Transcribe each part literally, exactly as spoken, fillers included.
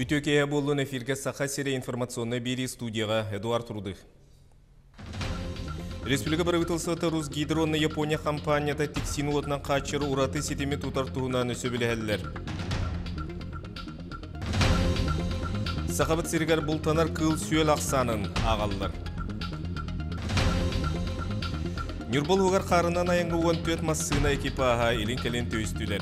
Үтөкея болуын эфирге саха сере информационный бери студияға Эдуард Рудых. Республика правительствоты Русгидроны Япония компанията тексин отынан қачыры ураты сетеме тутартуынан сөбілі Сақабыт сиргар бұлтанар кыл сүйел ақсанын ағалылар. Нюрбол ұғар қарынан айыңғы он төрт массына экипаға елін кәлен төйістілер.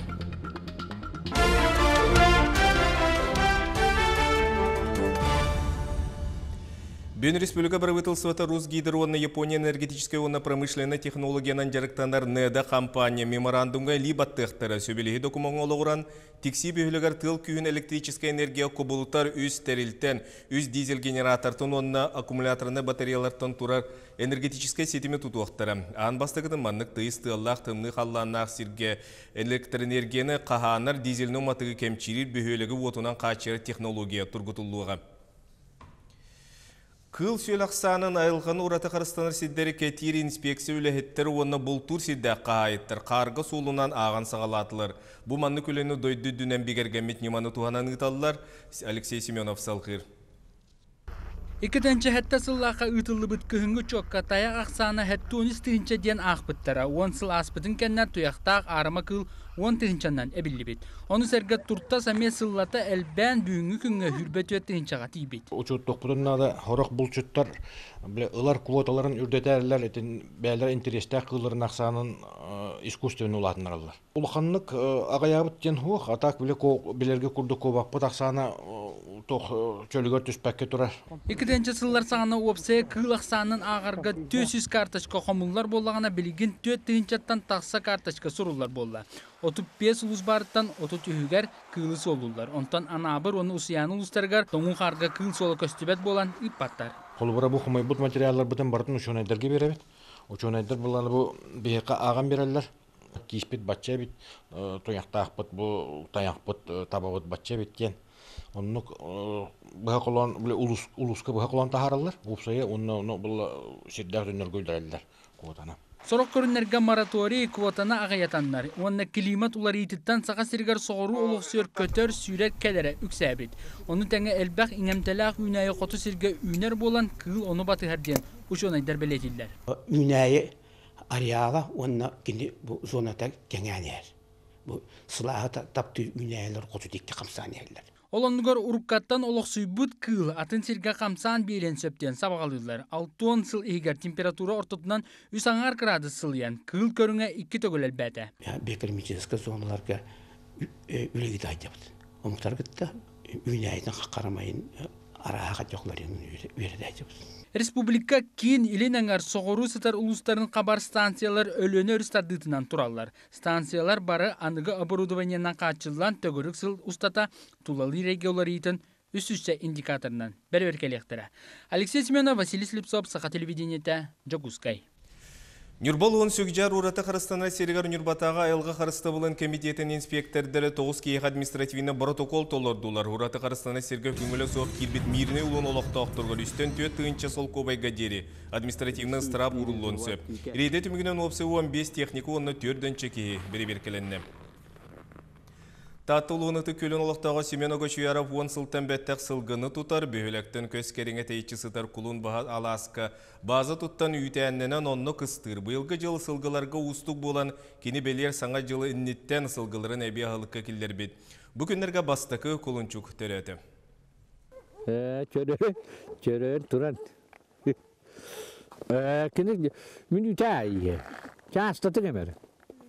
Бен республика правительствоты Русгидроны Япония энергетическая и промышленная технология нандярыктанар неда компания меморандумга либо техтера сөбелеги документ олығыран текси бөхілігер тыл күйін электрическая энергия кобулутар үз терилтен, үз дизель генератортын онна аккумуляторына батареялартан турар энергетическая сетеме тутуақтара. Ан бастығыдың маннық тыйыз тыллақ тымны қалланнақ сирге электроэнергияны қағанар дизельні матығы кемчирир бөхілігі отунан қачыры технология тургутулуға. Кыл сүйел ақсанын айылған ураты қарыстаныр сиддері кәтері инспекция үләхеттері оны бұл тур сидді қағайыттыр. Қарғы солынан аған сағалатылыр. Бұ манны көлені дойды дүнен бігергемет неманы туғанан ұталылар. Алексей Семенов салқыр. Икіденчі хәтті сыллаға ұтылы бұт күхінгі чоққа таяқ ақсаны хәтті он үстігінші ден ақ бұттара. он сыл аспытын кәннәр тұяқтақ арыма кыл он тігіншаннан әбілі бет. Оны сәргі тұртта сәме сыллата әлбән бүйінгі күнгі хүрбет өттігіншаға тейбет. Учуттық бұдыннады хорақ бұлчыттар ұлар квоталарын үрдетәрілер, бәлер интерестәк қылырын ақсанын искусствен ұлатын аралар. Улқанлық ағаябыт ден хуқ, атақ білерге күрді көбақпыт ақсаны тоқ чөлігер түспәкке тұрар. Икіденчі сыллар сағына опсая кыл ақсанын ағарға төс жүз карточка қомылар болағына білген төт тігіншаттан тақса карточка сұрулар болла. отуз беш улус барыттан отуз үгер кылы солулар. Онтан анабыр оны усияны улустаргар тоңу қарға кыл солы көстібет болан иппаттар. Қолыбыра бұл құмай бұд материалдар бұтын бартын учонайдарға беребет. Учонайдар бұланы бұл бейққа аған берелер. Кейспет батча бит, тояқтақ бұд, бұл таяқ бұд, таба бұд батча биткен. Оны бұға қолан, улусқа бұға қолан тахаралар. Ұпсайы оны бұл сердақ дүнер көйдәрелер қуатана. Сорок көрінерге мораторий квотаны ағаятанлар. Онна климат улар етіттен саға сіргер соғыру олықсыр көтер сүйрер кәлері үксәбет. Оны тәңі әлбәқ иңемтәләқ үйнәйі қоты сірге үйнер болан кыл оны баты әрден. Үш онайдар білетілдер. Үйнәйі ареала онна кені зонатар кәңәнер. Сылағы тапты үйнәйілер қоты декке қамсанерлер. Олонугар уруккаттан олықсуй бұд кыл атын сирге қамсан бейлен сөптен сабағалылар. Алтуон сыл егер температура ортотынан үс аңар градус сылыян кыл көріңе iki төгіл әлбәті. Бекілмеческі зоналарға үлегі дайдабыд. Омықтар күтті үйнәйдің қақарамайын араға жоқларын өрі дайдабыд. Республика кейін иленаңар соғыру сытар улустарын қабар станциялар өлөні өрістардытынан туралар. Станциялар бары анығы оборудованиянан қачылан төгірік сыл ұстата тулалы региолар ейтін үс-үссе индикаторынан бәрі өркелектірі. Алексей Семенов, Василий Слепцов, Саха телевидениеті, Джогускай. Нюрбол он сөкжар ураты қарыстана сергар Нюрбатаға айылға қарысты болын комитетін инспектордары тоғыз кейек административіне протокол толырдулар. Ураты қарыстана сергар күңілі соқ келбет миріне ұлын олықта оқтырғыр үстен төт түйінші сол көбайға дері. Административінің страп ұрылын сөп. Рейді түмігінен опсы он бес технику онны төрден чекеге бері беркеленне. Татылуыныты көлін олықтаға Семенога шүйарап он сылтан бәттәқ сылғыны тұтар, бөхіліктен көскеріңе тейчі сытар күлін бағат аласқа. Базы тұттан үйтәнненен онны қыстыр. Бұйылғы жылы сылғыларға ұстық болан, кені белер саңа жылы иннеттен сылғыларын әбе ағылыққа келдер бет. Бүкіндерге бастықы күлінчук түрәті. Чөрер тұран. Кені мен үті әйе. Частаты кемері.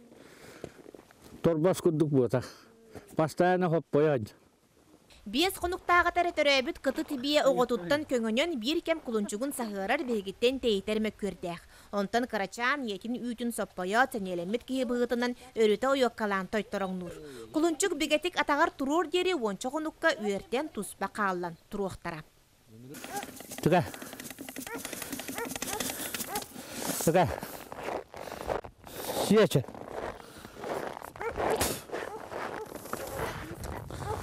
Торбас күдік болтақ. Постоянно хоп пояд. Биес конуктага терөбүт кыты тибие оготуттан көңөнөн бир кем кулунчугун сахырар бегиттен тейтерме көрдөх. Онтан карачан етин үтүн соппоя тенелемит ки быгытынан өрүтө ойоккалан тойтороңнур. Кулунчук бегетик атагар турур дери ончо конукка үертен туспа каллан туруктара. Туга. Туга. Сиече.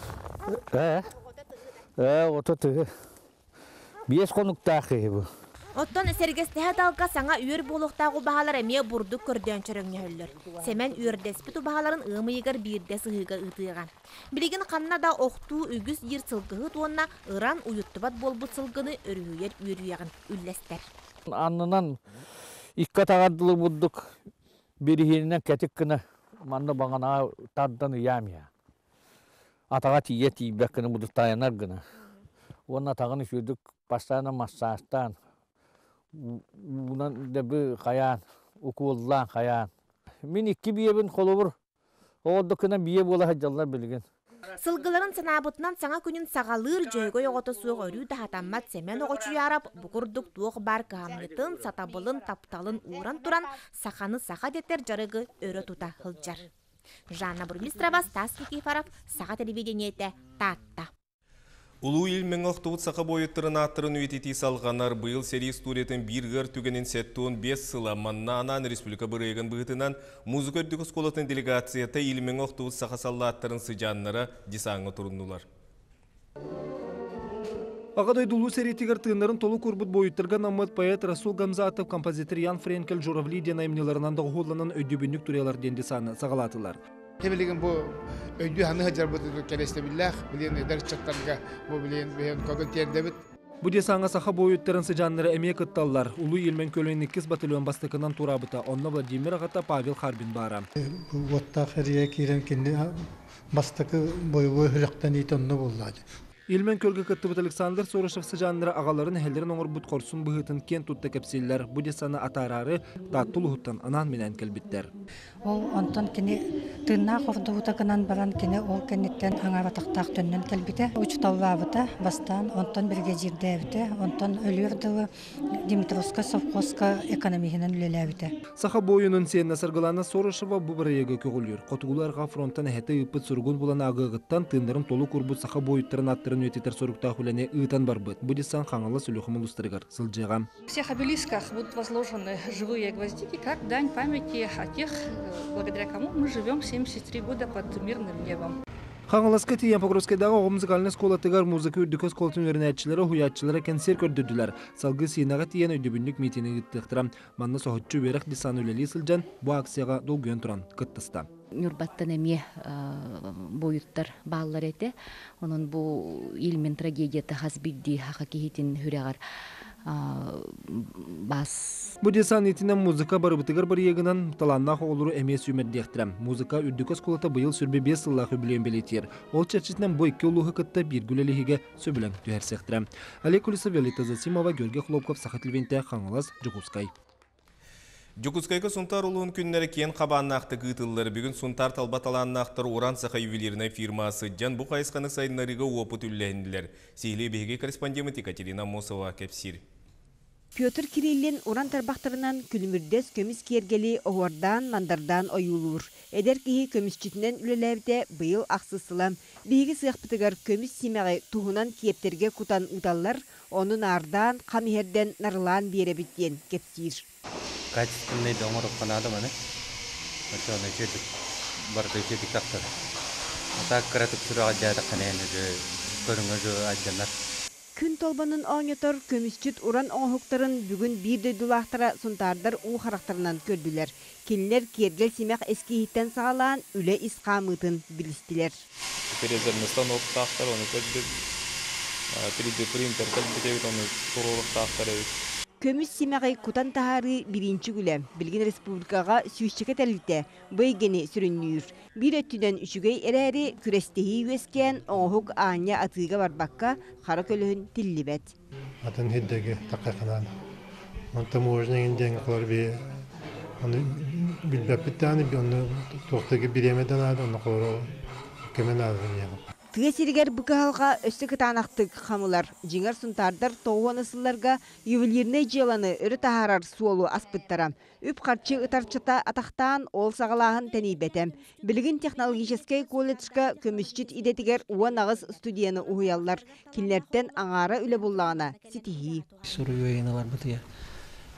Э, э, вот это. Без конуктахи. Оттон сергестеһе далга саңа үйөр болохтагы баһалар эмие бурдук көрдөн чөрөңнөһөллөр. Семен үйөрдеспиту баһаларын ымыйгар бирде сыһыга ытыган. Билигин канна да охтуу үгүс жир сылгыһы туонна ыран уюттубат болбут сылгыны өрүйер үйрүягын үллестер. Аннынан икка тагардылы буддук бирихинен кетик кына манна багана таддан ямия. Атага тие тибек кына будут таянар гына. Онна тагын шүрдүк пастана массастан. Bundan da bir kayan, okuldan kayan. Min iki biyebin kolubur. Oğudukuna biye bola hacallar bilgin. Сылгыларын санабытынан саңа күнін сағалыр жойго йоғоты суық өрі дағатаммат семен оғычу ярап, бұқырдық туық бар кағамнетін, сатабылын, тапталын уран туран, сақаны сақа детер жарығы өрі тута хылжар. Жанна Бурмистрова, Стас Никифоров, Сақа телевидениеті, Татта. Улуу ил мен оқтуғыт сақа бойыттырын аттырын өйтети салғанар бұйыл сери студиятын бір ғыр түгенін сәттуын бес сыла манна анан республика бұрайығын бұғытынан музыка үрдігі сколатын делегацията ил мен оқтуғыт сақа салла аттырын сыжаннара дисаңы тұрындылар. Ағадай дулу серетигер тыынларын толу көрбіт бойыттырған аммат поэт Расул Гамзатов, композитор Ян Френкел Журавли ден аймнеларынан да ғолланын өйдебінік түрелар ден дисаны сағалатылар. Хебелеген бу өйдү ханы хаҗар буту келесте биллах билен эдер чаттарга бу билен бен когон тердебит. Бу десаңа саха бойыттырын сыжаннары эмек ытталлар. Улуу илмен көлөнүн икки батальон бастыкынан турабыта. Онна Владимир Агата Павел Харбин бара. Бу ватта хәрия кирен кинне бастыкы бойгы хөлөктөн итонны булды. Илмен көлгө кыттыбыт Александр Сорошев сыжаннары агаларын әһелдерин оңор бут корсун быһытын кен тутта кепсиллер. Бу десаны атарары таттулуһуттан анан менен келбиттер. Ол онтон кини тынна хордуутакынан баран кини ол кенеттен аңара тактак төннөн келбите. Учталлабыта бастан онтон бирге жирдебите. Онтон өлүрдү Димитровска совхозка экономияһынан үлелебите. Саха боюнун сенна саргалана Сорошева бу бирге көгүлүр. Котугуларга фронттан эһете ыппыт сургун булан агыгыттан тындырын толу курбут саха боюттарын аттырын өтетер сорукта хулене ыытан барбыт. Бу десан хаңалы сүлөхүм улустыргар сылжыгам. В всех обелисках будут возложены живые гвоздики как дань памяти о тех, благодаря кому мы живем семьдесят три года под мирным небом. Хаңаласка тиен Покровскайдагы оғы музыкалны скола тыгар музыка үрдікі сколтын өрінәтчілері, хуятчылары кәнсер көрдірділер. Салғы сиенаға тиен өйдебінлік митini гыттықтырам. Манна соғытчы верақ дисан үлелі сылжан bu акцияға долгүйен тұран кыттыста. Нюрбаттан әме бойыттар бағылар әті. Оның бұл илмен трагедията хазбидді хақа кейтін хүрәғар бас. Бу десан итинен музыка барыбытыгар бар егінан таланнақ олыру әмес өмердектірем. Музыка үрдікі сколата бұйыл сүрбе бес сыллағы білен белетер. Ол чәрчетінен бой кеулуғы кытта бір гүлелігіге сөбілен түйерсектірем. Олег Кулисов, Виолетта Засимова, Георгий Хлопков, Сахатилвенте, Хаңалас, Джукускай. Джукускайга сунтар улуын күннері кен қабаннақты ғытылылар бүгін сунтар талбаталаннақтыр уран саха ювелирная фирмасы жан бұ қайысқаны сайынларыға опыт үлләйінділер. Сейлі беге корреспондент Екатерина Мосова кепсир. Петр Кириллин уран тарбақтарынан күлмірдес көміс кергели оғардан, мандардан ойулур. Эдер кейі көмісчетінен үлеләбде бұйыл ақсысылам. Бейгі сыяқпытығар көміс семеғі туғынан кептерге кутан ұдалар, оның ардан, қамихерден нарылан беребіттен кепсир. Качественный дома руханада мане. Вот он идет барда идет как-то. А так каратып сурага жада канен же көрүнгө же ажанар. Күн толбанын оңетор көмүсчүт уран оңхуктарын бүгүн бирде дулахтара сунтардар уу характарынан көрдүлөр. Келлер кергел семек эски хиттен сагалаан үле исқамытын билистилер. Перезерный станок тахтар, он көрдүк. три дэ принтер көрдүк, он турулук тахтар. Көмүс семеғай кутан тахары биринчи күлі. Билгин республикаға сүйшчеке тәлітті бейгені сүріннүйір. Bir öttüden üçügey ereri kürestehi üesken oğuk ağanya atыга барбакка қара көлігін тиллибет. Атын хеддеге тақақынан. Онта можнеген ден қылар бе. Оны білбәпіттәні, оны тоқтығы биремеден ады, оны қылар көмен адығын егіп. Тыгесиригер быкалга өстө кытанактык хамылар жиңер сунтардар тоғанысыларга ювелирне желаны өрі тахарар суолу аспыттара. Үп қарчы ытарчыта атақтан ол сағалағын тәнейбетем. Білгін технологический колледжға көмісчіт идетігер уан ағыз студияны уғыялар. Кинлерттен аңара үлі боллағына сетихи. Сұру өйіні бар бұтыя.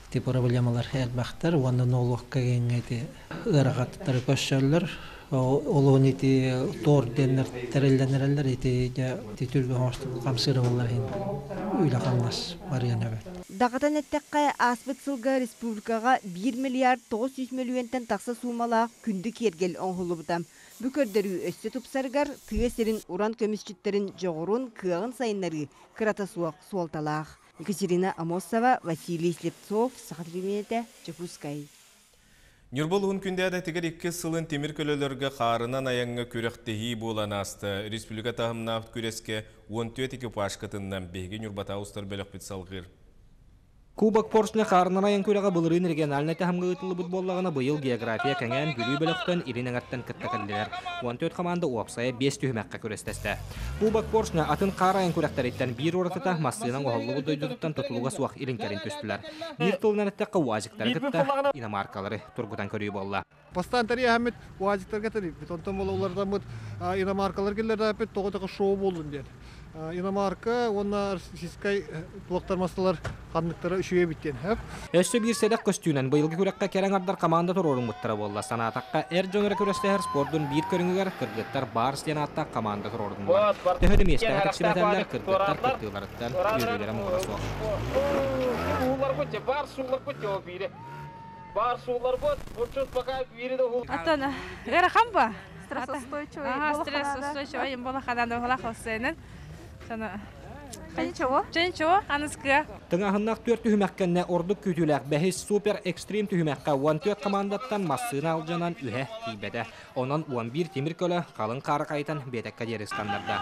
те проблемалар әлбәхтер, онын олуққа кеңеті ырағаттары көшшәлер, олуын еті тор денер тәрелленерелер, еті түргі оңашты қамсыры олар үйлі қамнас бариян өбет. Дағатан әттәққа аспыт сылға республикаға бір миллиард тоғыз жүз миллионтен тақса сумалақ күнді кергел оңғылы бұдам. Бүкөрдөрү өссө тупсаргар тыесерин уран көмүсчүттерин жогорун кыагын сайыннары кырата суак суалталаах. Екатерина Амосова, Василий Слепцов, Сахатримете, Чекускай. Нюрболуын күндәді тігір екі сылын темір көлелерге қарынан аяңға көріқтігі болан асты. Республика тағымна күреске он төрт экипаж кытыннан беге Нюрбата ұстар бөлік бет салғыр. Кубок Поршня қарнына аяң көріға бұлырын региональный тағымға ұтылы бұтболлағына бұйыл география кәңән бүлі бөліктен ирин аңаттан кіттәкәлділер. он төрт команда уапсая бес түйімәққа көрестесті. Кубок Поршня атын қара аяң көріқтәреттен бір оратыта массыйынан оғалығы дойдыдықтан тұтылуға суақ иринкәрін төстілер. Bir тылынан әттәққа уазиктар кітті иномаркалары тұрғыдан көрі болла. Постан тария хамет уазиктар кітті. Бетонтан бола олардан бұд иномаркалар келдер әпет тоғы-тоғы шоу болын деді. Иномарка, онна сискай туақтармастылар қандықтары үшуе біттен. Өссі бір седек көстүүнен бұйылғы көрекқа керен ардар команда тұрорын мұттыра болла. Санатаққа әр жоныры көрестер спордың бір көріңігер кыргыттар бар стенатта команда тұрорын болла. Төхеді месті әтіксіметәлер кыргыттар кыртыларыттан үйрелері мұғыра соқ. Улар көтте, бар сулар көтте о бире. Бар сулар көт, ұчыз бақа бире де ұл. Аттана, ғара қам ба? Стрессостойчивый болахадан оғылақ олсайнын. Ченчево? Ченчево, аныскы. Тыңағыннақ төрт түйімәккенне ордық күтіләк бәхес супер экстрим түйімәкка он төрт командаттан массыны алжанан үхе кейбеді. Онан он бір темір көлі қалың қары қайтан бетекка дері стандарда.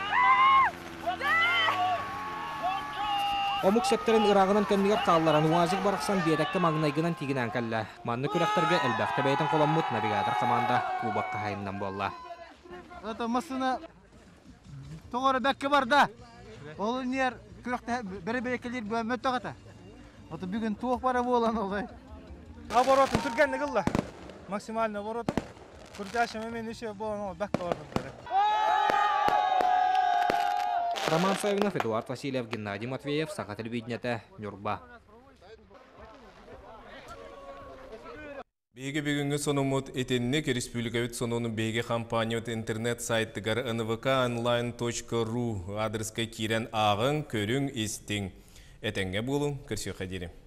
Омук септерін ырағынан кәндігер қалларан уазық барықсан бетекка маңнайгынан тигінен кәлі. Манны күрәқтерге әлбәқті бәйтін қоламмыт навигатор команда кубаққа хайындан болла. Это массына тоғыры бәкке бар да. Ол нер күрәқті бәрі-бәрекелер бөмет тоғата. Оты бүгін туық бара болан олай. Оборотын түргенді қылла. Максимальный оборотын. Күртяшым емен үші болан ол бәкке барды. Роман Савинов, Эдуард Васильев, Геннадий Матвеев, Саха телевидениеті, Нюрба. Беге бүгінгі сонымыт етеннік республикавит сонуның беге компаният интернет сайттығар эн вэ ка онлайн точка ру адреска кирен ағын көрің естің. Әтенге болу, көрсі қадері.